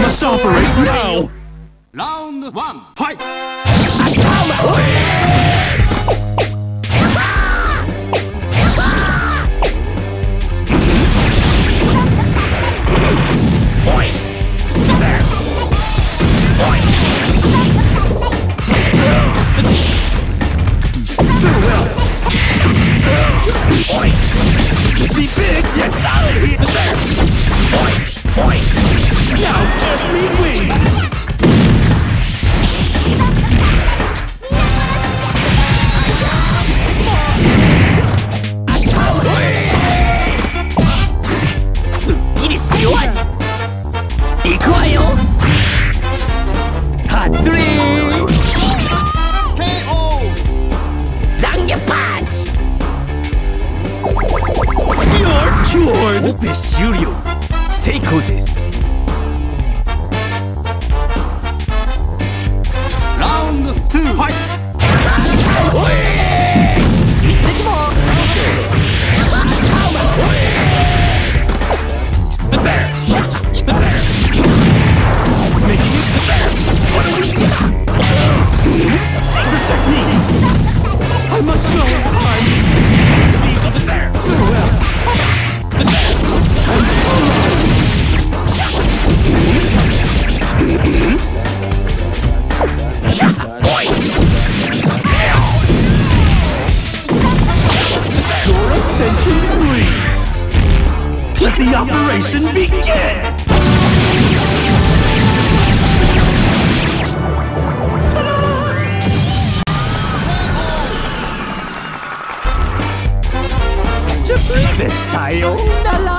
must operate now! Round 1, fight! This will be big, yet solid here! Now give me wings! Hot 3! KO! Lange punch! You're cured! オペ終了成功です Round 2, fight! 一滴も The bear! The bear! Making it the bear! What do we do? Secret technique! I must go on! Leave the bear! Farewell! The bear! Your attention, please! Let the operation begin! Just leave it! さようなら